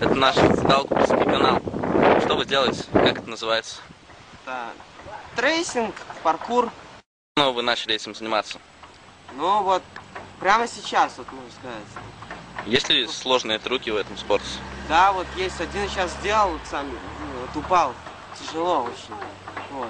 Это наш Далковский канал. Что вы делаете? Как это называется? Да. Трейсинг, паркур. Ну, вы начали этим заниматься. Ну вот, прямо сейчас, вот можно сказать. Есть ли сложные трюки в этом спорте? Да, вот есть один сейчас сделал, вот сам, вот упал. Тяжело очень. Вот.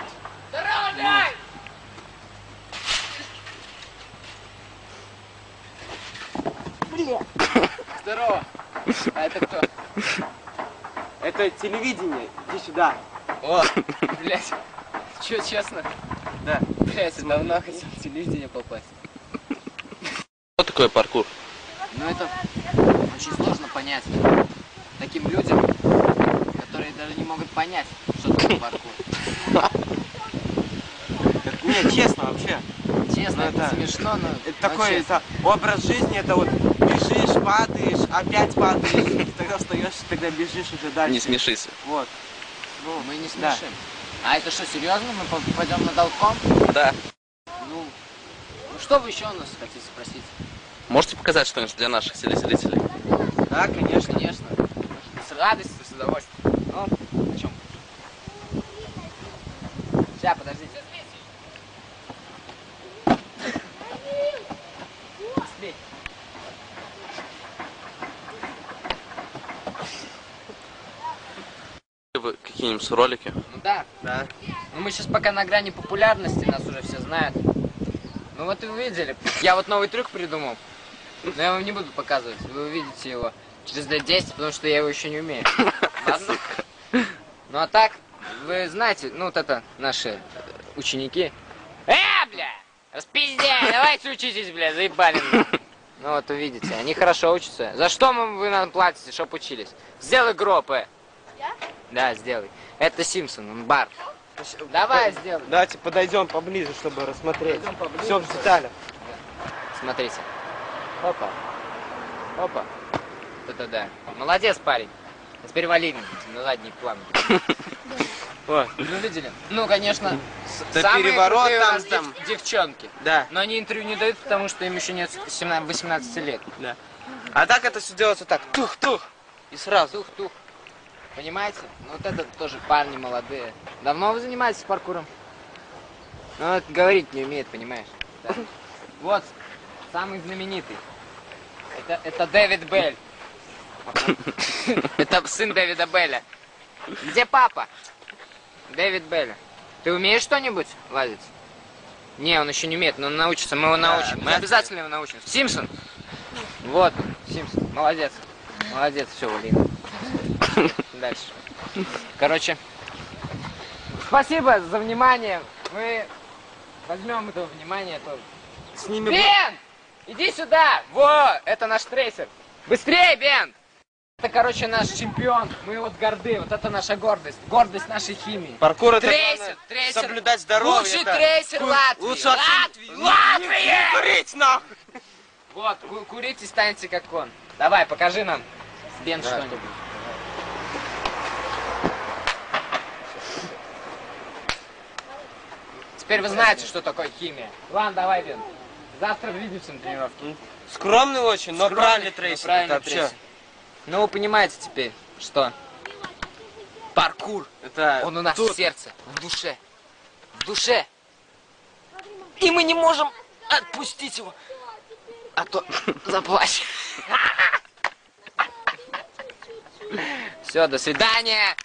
Блин. Здорово. А это кто? Это телевидение. Иди сюда. О, блядь. Чё, честно? Да. Блядь, я давно хотел в телевидение попасть. Что такое паркур? Но это очень сложно понять таким людям, которые даже не могут понять, что такое паркур. Нет, честно вообще. Честно, Ну, это смешно, но... Это такой это образ жизни, это вот бежишь, падаешь, опять падаешь, тогда встаешь, тогда бежишь уже дальше. Не смешись. Вот. Ну, Мы не да. смешим. А это что, серьезно? Мы пойдем на Далком? Да. Ну, что вы еще у нас хотите спросить? Можете показать что-нибудь для наших телезрителей? Да, конечно. Конечно. С радостью, с удовольствием. Ну, о чем? Сейчас, подождите. Быстрей. Вы какие-нибудь ролики? Ну да. Да. Ну мы сейчас пока на грани популярности, нас уже все знают. Ну вот и вы видели. Я вот новый трюк придумал. Но я вам не буду показывать. Вы увидите его через лет 10, потому что я его еще не умею. Ладно? Ну а так, вы знаете, ну вот это наши ученики. Бля! Распиздяй! Давайте учитесь, бля, заебали. Ну вот увидите, они хорошо учатся. За что вы нам платите, чтоб учились? Сделай гроб, Я? Да, сделай. Это Симпсон, он бар. Давай сделай. Давайте подойдем поближе, чтобы рассмотреть. Подойдем поближе, Все в деталях. Смотрите. Опа. Опа. Это да. Молодец, парень. А теперь вали на задний план. Вот. Ну, видели? Ну, конечно, Да самые переворот крутые у там, нас девчонки. Да. Но они интервью не дают, потому что им еще нет 18 лет. Да. А так это все делается так. Тух-тух. И сразу. Тух-тух. Понимаете? Ну, вот это тоже парни молодые. Давно вы занимаетесь паркуром? Ну, вот говорить не умеет, понимаешь? Да. Вот, самый знаменитый. Это Дэвид Белль. Это сын Дэвида Белля. Где папа? Дэвид Белля. Ты умеешь что-нибудь лазить? Не, он еще не умеет, но он научится, мы его научим. Мы обязательно его научим. Симпсон. Вот он, Симпсон. Молодец. Молодец, все, Валина. Дальше. Короче, спасибо за внимание. Мы возьмем это внимание тоже. С ними... Бен! Иди сюда! Во! Это наш трейсер. Быстрее, Бен! Это, короче, наш чемпион. Мы вот горды. Вот это наша гордость. Гордость нашей химии. Паркур это Трейсер, трейсер. соблюдать здоровье. Лучший да. трейсер Латвии. Лучше вообще Латвии! не Латвии! курить, нахуй! Вот, курите, станьте как он. Давай, покажи нам, Бен, Да. что-нибудь. Теперь вы знаете, что такое химия. Ладно, давай, Бен. Завтра увидимся на тренировке. Скромный очень, но Скромный, правильный но трейсер. правильный Это вообще. трейсер. Ну, вы понимаете теперь, что паркур, Это он у нас тут. в сердце, в душе. В душе. И мы не можем отпустить его, а то заплачь. Все, до свидания.